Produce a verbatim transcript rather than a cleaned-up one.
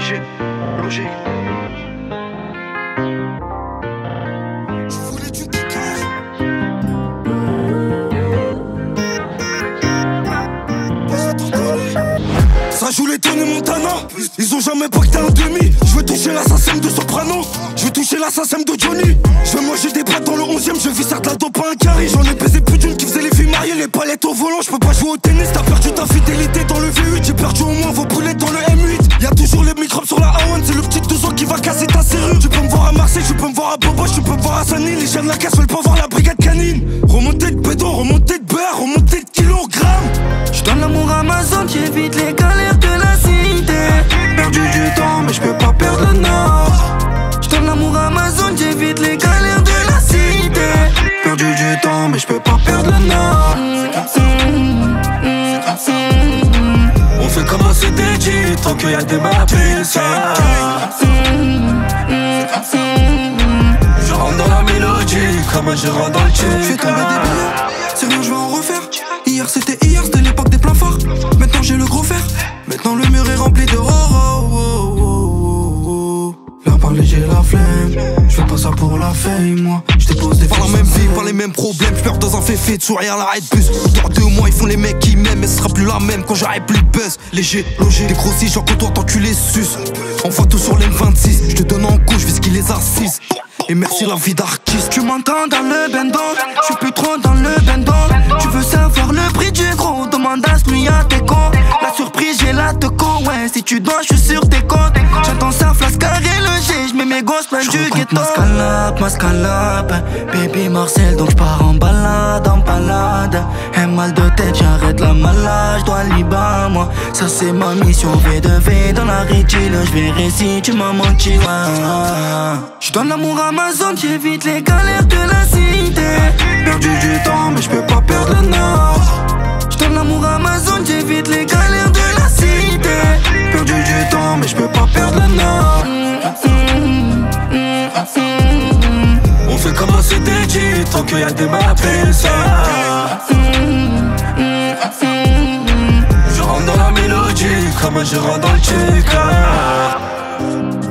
logique, logique. Ça joue les Tony Montana. Ils ont jamais pacté un demi. Je veux toucher l'assassin de Soprano. Je veux toucher l'assassin de Johnny. Je veux manger des pâtes dans le onzième. Je vis certes la dope pas un carré. J'en ai baisé plus d'une qui faisait les filles mariées. Les palettes au volant, je peux pas jouer au tennis. T'as perdu ta fidélité dans le V huit. J'ai perdu au moins vos boulettes dans le M huit. Y'a toujours les microbes sur la A un. C'est le petit deux ans qui va casser ta serrure. Tu peux me voir à Marseille, tu peux me voir à Boboche, tu peux me voir à Sanil. Les jeunes de la casse veulent pas voir la brigade canine. Remontée de bédon, remontée de beurre, remontée de kilogrammes. J'donne l'amour Amazon, j'évite les galères de la cité. Perdu du temps, mais j'peux pas perdre le nord. J'donne l'amour Amazon, j'évite les galères de la cité. Perdu du temps, mais j'peux pas perdre le nord. On fait comme un C D J, tant qu'il y a des maps. Je rentre dans la mélodie, comme un gérant dans le check. J'fais tomber des billets, c'est rien, j'vais en refaire. Hier c'était hier, c'était l'époque des plans forts. Maintenant j'ai le gros fer, maintenant le mur est rempli de oh oh oh oh oh. Viens parler, j'ai la flemme. J'fais pas ça pour la fame, moi. J'dépose des Par la même vie, par les mêmes problèmes. J'peurs dans un féfé de sourire à l'arrêt de bus. Autour de moi, ils font les mecs qui m'aiment. Mais ce sera plus la même quand j'arrive plus de buzz. Léger, logé, dégrossi, genre que toi t'enculé sus. Envoie tout sur l'M vingt-six. J'te donne en couche, ce qui les assise. Et merci la vie d'artiste. Tu m'entends dans le bendo, j'suis plus trop dans le bendo. Tu veux savoir le prix du gros, demande à celui à tes cons. La surprise j'ai la teco, ouais, si tu dois j'suis sur tes côtes. J'entends ça flasque et le G, j'mets mes gosses plein du ghetto. Ma scalope, ma scalope, baby Marcel donc j'pars en balade, en balade. Un mal de tête, j'arrête la malade, j'dois liba moi. Ça c'est ma mission, V de V dans la rétile. J'verrai si tu m'as menti, ouais. J'donne l'amour à Amazon, j'évite les galères de la cité. Perdu du temps, mais j'peux pas perdre le nord. J'donne l'amour à Amazon, j'évite les galères de la cité. Perdu du temps, mais j'peux pas perdre le nord. On fait comme un C D J, tant qu'il y a des maps. Je rentre dans la mélodie, comme un gérant dans le check.